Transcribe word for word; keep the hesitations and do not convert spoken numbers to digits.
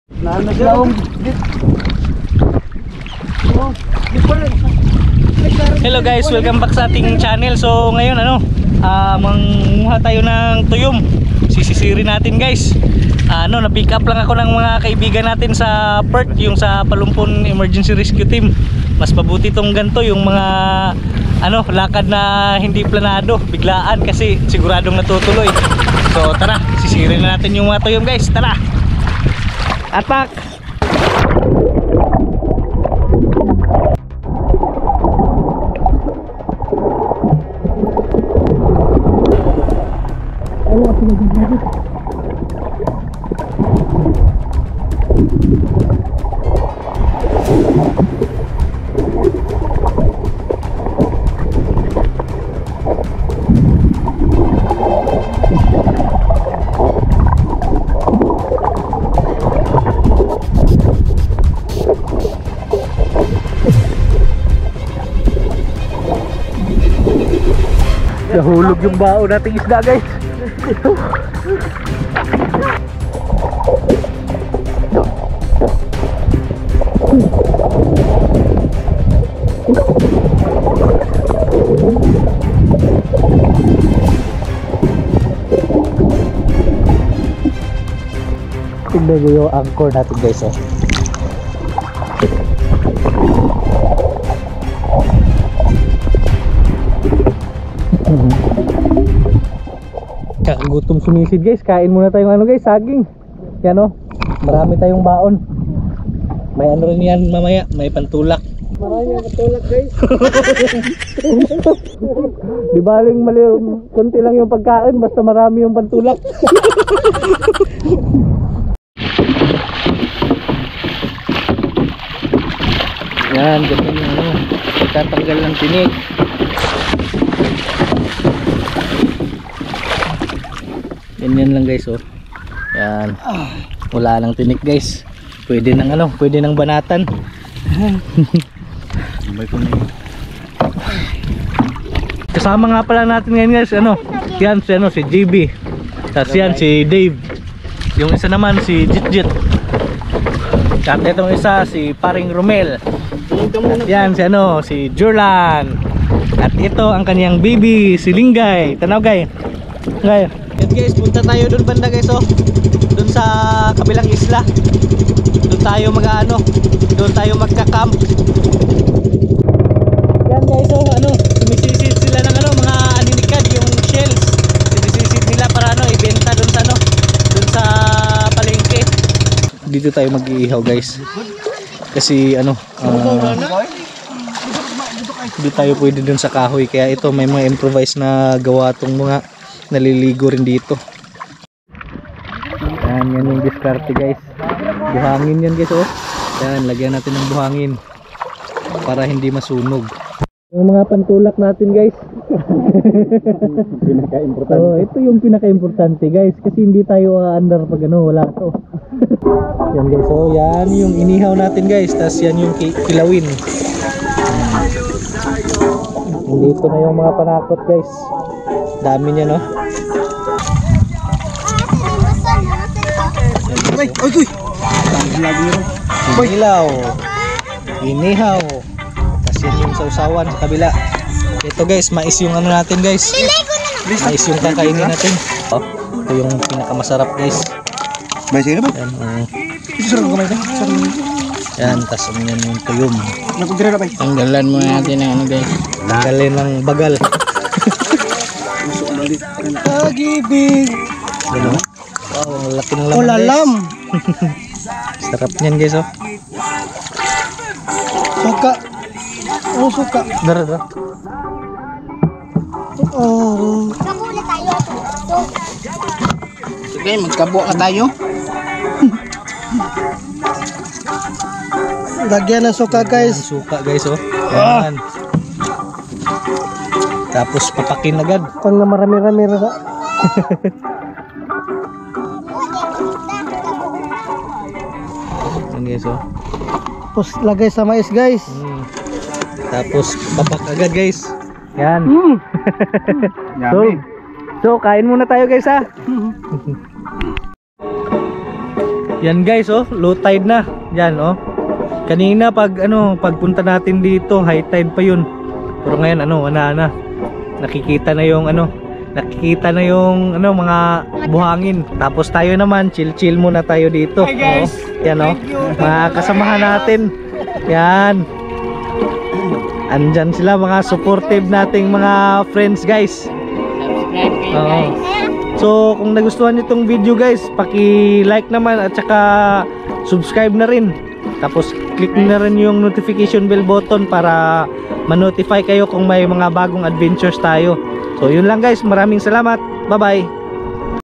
Hello guys, welcome back sa ating channel. So ngayon ano, uh, manguha tayo ng tuyom. Sisisirin natin guys. Uh, ano, na-pick up lang ako ng mga kaibigan natin sa Perth, yung sa Palumpon Emergency Rescue Team. Mas mabuti tong ganito, yung mga ano, lakad na hindi planado, biglaan kasi siguradong natutuloy. So tara, sisirin na natin yung mga tuyom guys. Tara. Atak. Nahulog yung bao nating isda guys. Tingnan nyo yung anchor natin guys oh. Kakagutom sumisid guys, kain muna tayong ano guys, saging. Yan o, marami tayong baon. May ano rin yan mamaya, may pantulak. Marami ang pantulak guys. Di baling mali, konti lang yung pagkain, basta marami yung pantulak. Yan, ganyan yung ano, tatanggal ng tinik. Ganyan lang guys oh. Yan. Wala nang tinik guys. Pwede nang ano, pwede nang banatan. Kasama nga pala natin ngayon guys, ano? Yan si ano, si J B. Tapos yan si Dave. Yung isa naman si Jitjit. At itong isa si Paring Romel. At yan si ano, si Jurlan. At ito ang kanyang baby, si Linggay. Tanaw gay. Gay. Yan guys, punta tayo doon banda guys oh. Doon sa kabilang isla. Doon tayo mag-ano, doon tayo magka-camp. Yan guys oh, ano, sumisisid sila ng ano, mga aninikad, yung shells. Sumisisid nila para ano, ibenta doon sa ano, doon sa palengke. Dito tayo mag-iihaw guys. Kasi ano, uh, hindi tayo pwede doon sa kahoy, kaya ito may mga improvise na gawa tong mga naliligo rin dito. Yan, yan yung diskarte guys. Buhangin yan guys oh. Yan, lagyan natin ng buhangin para hindi masunog. Yung mga pantulak natin guys. Pinaka-importante. So, ito yung pinaka-importante guys, kasi hindi tayo aandar pag ano, wala to. Yan guys oh, yan yung inihaw natin guys. Tapos yan yung kilawin. Dito na yung mga panakot guys. Dami niya no. Ay, ay, ay. Inilaw, inihaw. Tapos yan yung sausawan sa kabila. Ito guys, mais yung ano natin guys. Mais yung kakainin natin. Oh, ito yung pinakamasarap guys. Mais yun ba? Yan, um, yan, tapos yan yung tuyom. Tanggalan mo natin ng ano guys. Tanggalin ng bagal. Pag-ibig. Ano? Wow, laki ng laman guys. Oh, lalam. Sarap niyan guys oh. Suka. Oh, suka. Dara, dara. Oh. Kamula tayo. Sige, magkabuo na tayo. Lagyan ng suka guys. Suka guys oh. Yan. Tapos papakin agad. Pang na marami-rami rasa. Yan guys oh. Tapos lagay sa mais guys. Hmm. Tapos papak agad guys. Yan. Mm. so, so kain muna tayo guys ha. Yan guys, oh, low tide na. Yan, oh. Kanina pag ano, pagpunta natin dito, high tide pa yun. Pero ngayon ano, wala na. Nakikita na yung ano, nakikita na yung ano, mga buhangin. Tapos tayo naman, chill-chill muna tayo dito. Hi guys. Oh, yan, oh. Mga kasamahan natin. Yan. Andyan sila, mga supportive nating mga friends, guys. Subscribe kayo Oo. guys. So kung nagustuhan niyo tong video guys, paki-like naman at saka subscribe na rin. Tapos click na rin yung notification bell button para ma-notify kayo kung may mga bagong adventures tayo. So yun lang guys, maraming salamat. Bye bye.